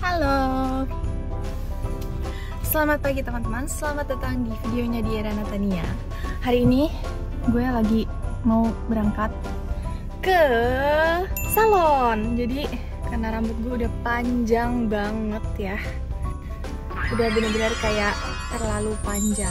Halo, selamat pagi teman-teman, selamat datang di videonya Diera Natania. Hari ini gue lagi mau berangkat ke salon. Jadi karena rambut gue udah panjang banget ya, udah bener-bener kayak terlalu panjang.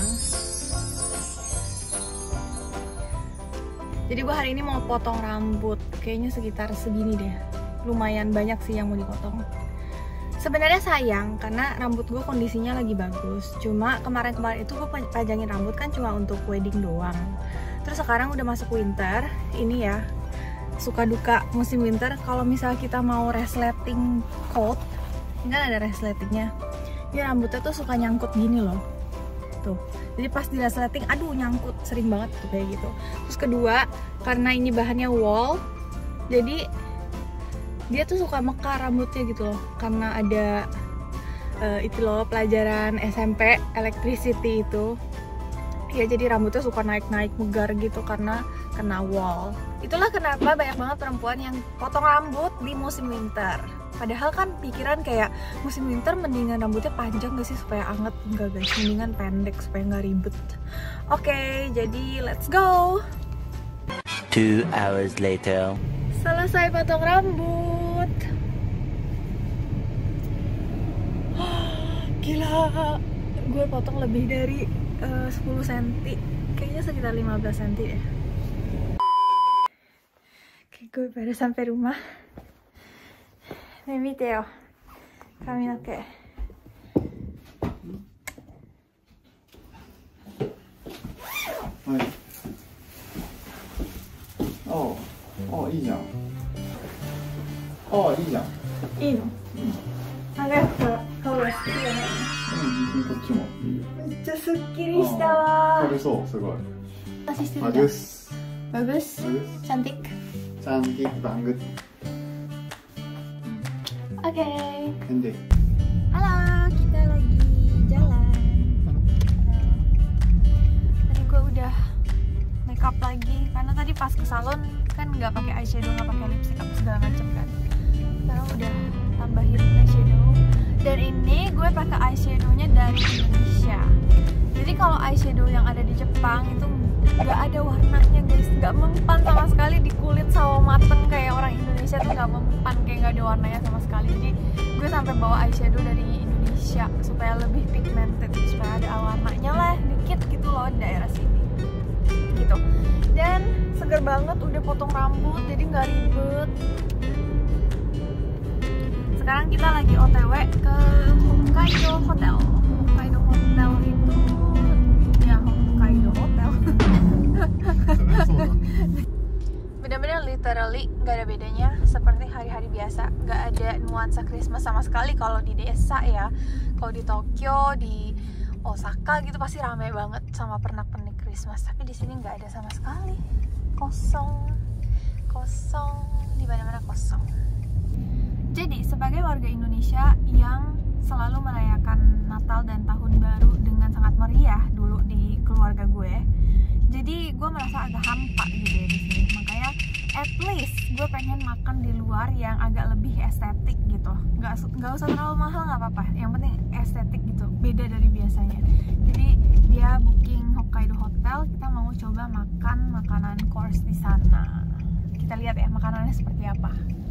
Jadi gue hari ini mau potong rambut, kayaknya sekitar segini deh. Lumayan banyak sih yang mau dipotong. Sebenarnya sayang karena rambut gue kondisinya lagi bagus. Cuma kemarin-kemarin itu gue pajangin rambut kan cuma untuk wedding doang. Terus sekarang udah masuk winter, ini ya suka duka musim winter. Kalau misal kita mau resleting coat, ini kan ada resletingnya. Ya rambutnya tuh suka nyangkut gini loh. Tuh. Jadi pas di resleting, aduh nyangkut, sering banget tuh kayak gitu. Terus kedua, karena ini bahannya wool, jadi dia tuh suka mekar rambutnya gitu loh, karena ada itu loh pelajaran SMP electricity itu ya, jadi rambutnya suka naik-naik megar gitu karena kena wool. Itulah kenapa banyak banget perempuan yang potong rambut di musim winter. Padahal kan pikiran kayak musim winter mendingan rambutnya panjang gak sih supaya anget. Enggak guys, mendingan pendek supaya nggak ribet. Oke, jadi let's go. 2 hours later. Selesai potong rambut. Gila, gue potong lebih dari 10 cm. Kayaknya sekitar 15 cm ya. Oke, gue baru sampai rumah. Nih, mite yo. Kaminoke. Hai. Oh,いいじゃん。いいじゃん。 いいの？あ、やっぱ顔が好きだね。 こっちもいいよ。 めっちゃすっきりしたわ。 軽そう、すごい。 masihしてるじゃん。 Bagus. Bagus. Cantik. Cantik banget. Oke. Pendek. Halo, kita lagi jalan. Tadi gue udah makeup lagi karena tadi pas ke salon kan nggak pakai eyeshadow, nggak pakai lipstick apa segala macam kan. Sekarang udah tambahin eyeshadow. Dan ini gue pakai eyeshadownya dari Indonesia. Jadi kalau eyeshadow yang ada di Jepang itu nggak ada warnanya guys, nggak mempan sama sekali di kulit sawo mateng kayak orang Indonesia tuh nggak mempan, kayak nggak ada warnanya sama sekali. Jadi gue sampai bawa eyeshadow dari Indonesia supaya lebih pigmented, supaya ada warnanya lah dikit gitu loh di daerah sini gitu. Dan seger banget, udah potong rambut jadi nggak ribet. Sekarang kita lagi OTW ke Hokkaido Hotel. Hokkaido Hotel itu ya Hokkaido Hotel. Bener-bener literally nggak ada bedanya seperti hari-hari biasa. Nggak ada nuansa Christmas sama sekali kalau di desa ya. Kalau di Tokyo, di Osaka gitu pasti ramai banget sama pernak-pernik Christmas. Tapi di sini nggak ada sama sekali. Kosong, di mana-mana kosong. Jadi sebagai warga Indonesia yang selalu merayakan Natal dan Tahun Baru dengan sangat meriah dulu di keluarga gue, jadi gue merasa agak hampa gitu ya di sini. Makanya at least gue pengen makan di luar yang agak lebih estetik gitu. Nggak usah terlalu mahal, nggak apa-apa. Yang penting estetik gitu, beda dari biasanya. Jadi dia booking Hokkaido Hotel, kita mau coba makan makanan course di sana. Kita lihat ya makanannya seperti apa.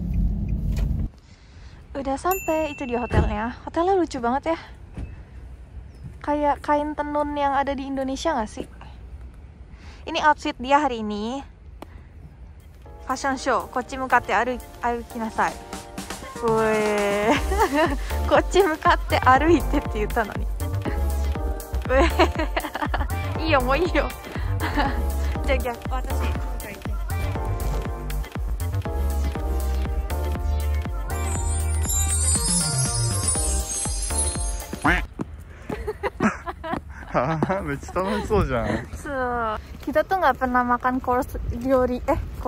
Udah sampai, itu dia hotelnya. Hotelnya lucu banget ya. Kayak kain tenun yang ada di Indonesia nggak sih? Ini outfit dia hari ini. Fashion show. Kochi mukatte arukinasai. Woi. Kochi mukatte aruite って言ったのに。いいよ、もういいよ。じゃあ逆、私。 めっちゃ楽しそうじゃん。 So, kita tuh nggak pernah makan course yori,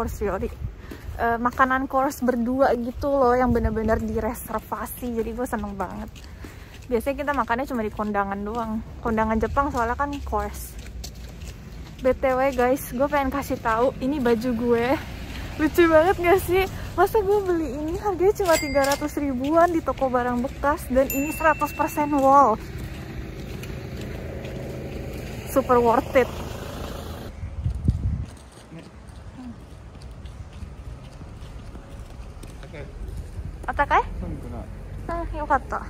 makanan course berdua gitu loh, yang bener-bener direservasi. Jadi gue seneng banget. Biasanya kita makannya cuma di kondangan doang, kondangan Jepang soalnya kan course. BTW guys, gue pengen kasih tahu ini baju gue. Lucu banget gak sih? Masa gue beli ini harganya cuma 300 ribuan di toko barang bekas, dan ini 100% wall. Super worth it. Atakai? Yo katta.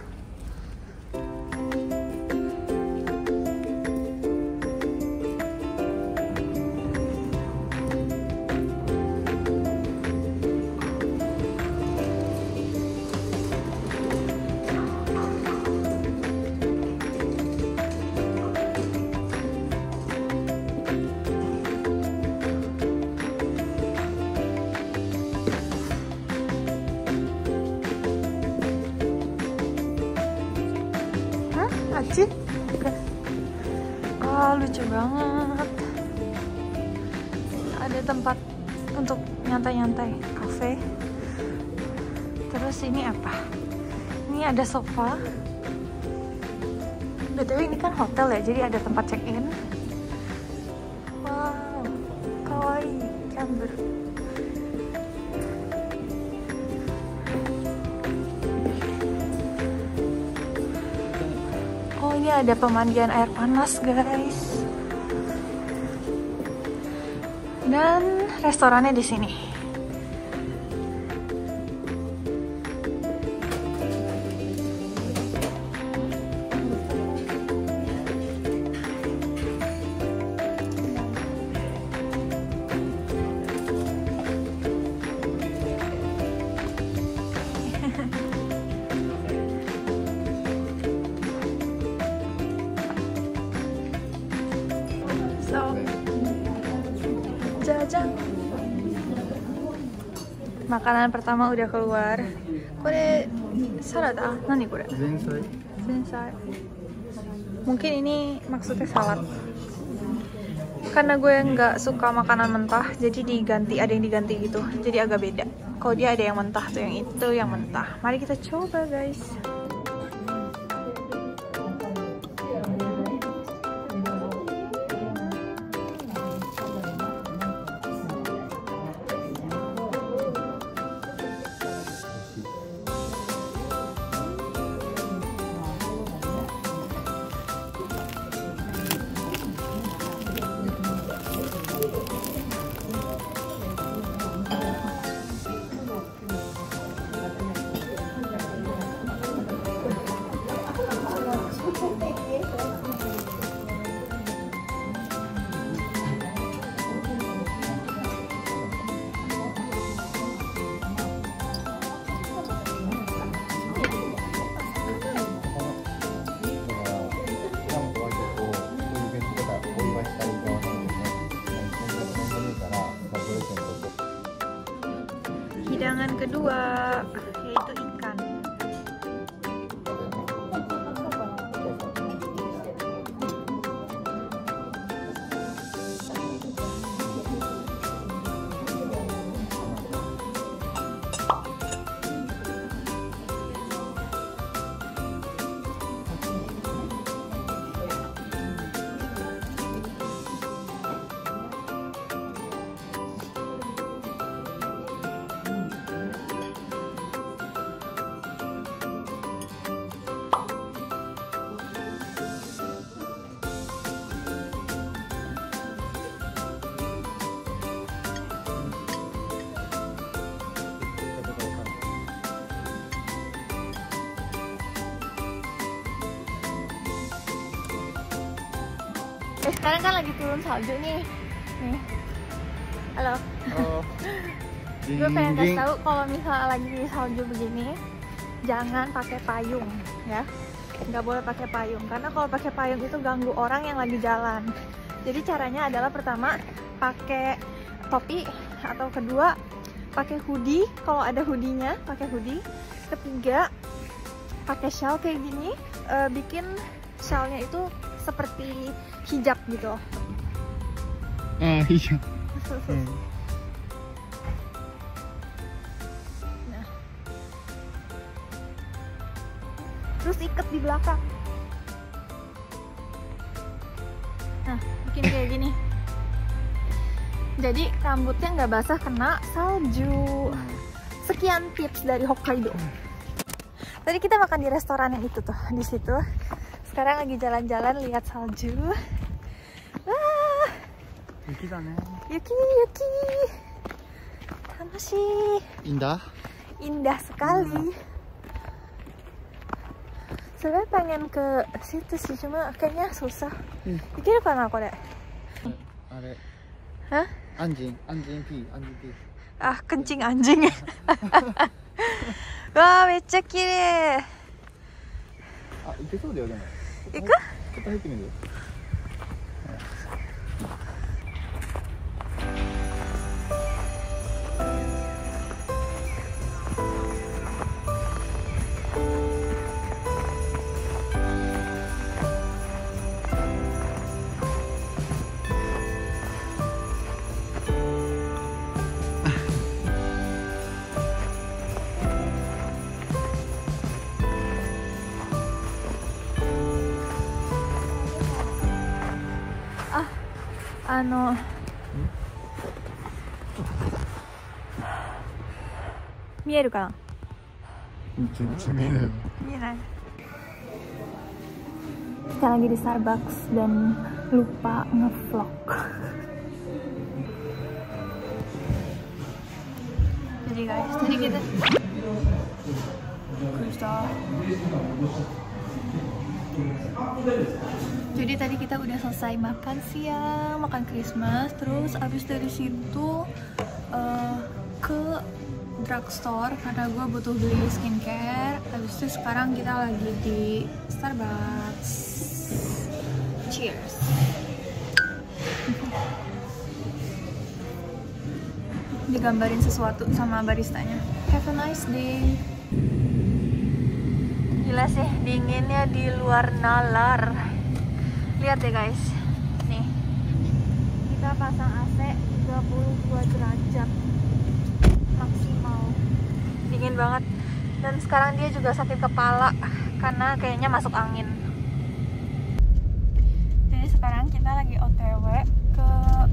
Aci? Wah, lucu banget. Ada tempat untuk nyantai-nyantai, kafe. Terus ini apa? Ini ada sofa. BTW ini kan hotel ya, jadi ada tempat check-in. Wow, kawaii, camber. Oh, ini ada pemandian air panas, guys. Dan restorannya di sini. Jajang. Makanan pertama udah keluar. Kore salad nani kore? Zensai. Zensai. Mungkin ini maksudnya salad. Karena gue nggak suka makanan mentah, jadi ada yang diganti gitu. Jadi agak beda. Kalau dia ada yang mentah tuh, yang itu yang mentah. Mari kita coba, guys. Hidangan kedua yaitu ikan. Sekarang kan lagi turun salju nih. Halo. Oh. Gue pengen kasih tahu kalau misalnya lagi salju begini, jangan pakai payung ya. Nggak boleh pakai payung, karena kalau pakai payung itu ganggu orang yang lagi jalan. Jadi caranya adalah pertama pakai topi, atau kedua pakai hoodie kalau ada hoodie-nya, pakai hoodie. Ketiga pakai shawl kayak gini, bikin shawlnya itu seperti hijab gitu. Hijab. Nah, terus ikat di belakang. Nah, bikin kayak gini. Jadi rambutnya nggak basah kena salju. Sekian tips dari Hokkaido. Tadi kita makan di restoran yang itu tuh, di situ. Sekarang lagi jalan-jalan lihat salju. Wah, Yuki da ne. Yuki, Yuki. Tamashi. Indah. Indah sekali. Sebenarnya pengen ke situ sih, cuma kayaknya susah. Dikira kan aku deh. Are. Hah? Anjing pi. Ah, kencing anjing. Wah, mecca kirei. Ah, ikesou da yo de mo. Iku? Kita入ってみる? Mieru ka na? Mieru. Mierai. Kita lagi di Starbucks dan lupa ngevlog. Jadi guys, tadi kita Jadi tadi kita udah selesai makan siang, makan Christmas, terus abis dari situ ke drugstore karena gue butuh beli skincare. Abis itu sekarang kita lagi di Starbucks. Cheers. Digambarin sesuatu sama baristanya. Have a nice day. Gila sih dinginnya di luar nalar. Lihat deh guys, nih kita pasang AC 32 derajat maksimal, dingin banget. Dan sekarang dia juga sakit kepala karena kayaknya masuk angin. Jadi sekarang kita lagi OTW ke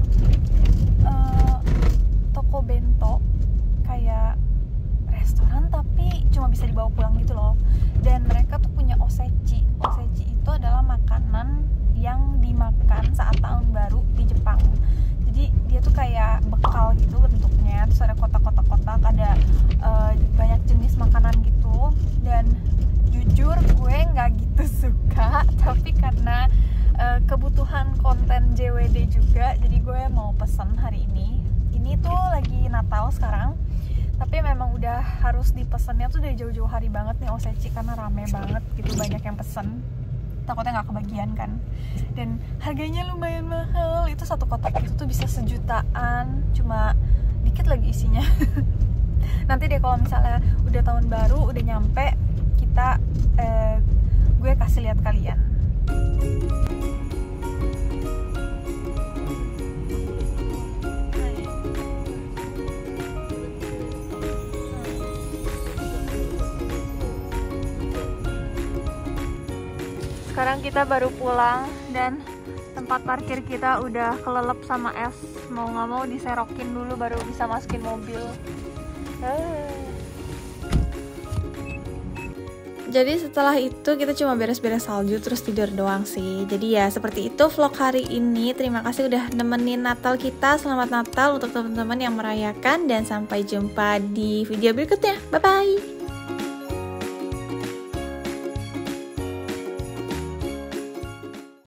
toko bento, kayak restoran tapi cuma bisa dibawa pulang gitu loh. Dan mereka tuh punya osechi. Osechi itu adalah makanan yang dimakan saat tahun baru di Jepang. Jadi dia tuh kayak bekal gitu bentuknya. Terus ada kotak-kotak-kotak, ada banyak jenis makanan gitu. Dan jujur gue nggak gitu suka, tapi karena kebutuhan konten JWD juga, jadi gue mau pesen hari ini. Ini tuh lagi Natal sekarang, tapi memang udah harus dipesennya tuh dari jauh-jauh hari banget nih osechi karena rame banget gitu, banyak yang pesen. Takutnya nggak kebagian kan. Dan harganya lumayan mahal. Itu satu kotak itu tuh bisa 1 jutaan, cuma dikit lagi isinya. Nanti deh kalau misalnya udah tahun baru, udah nyampe, kita gue kasih lihat kalian. Sekarang kita baru pulang dan tempat parkir kita udah kelelep sama es. Mau nggak mau diserokin dulu baru bisa masukin mobil. Jadi setelah itu kita cuma beres-beres salju terus tidur doang sih. Jadi ya seperti itu vlog hari ini. Terima kasih udah nemenin Natal kita. Selamat Natal untuk teman-teman yang merayakan dan sampai jumpa di video berikutnya. Bye bye.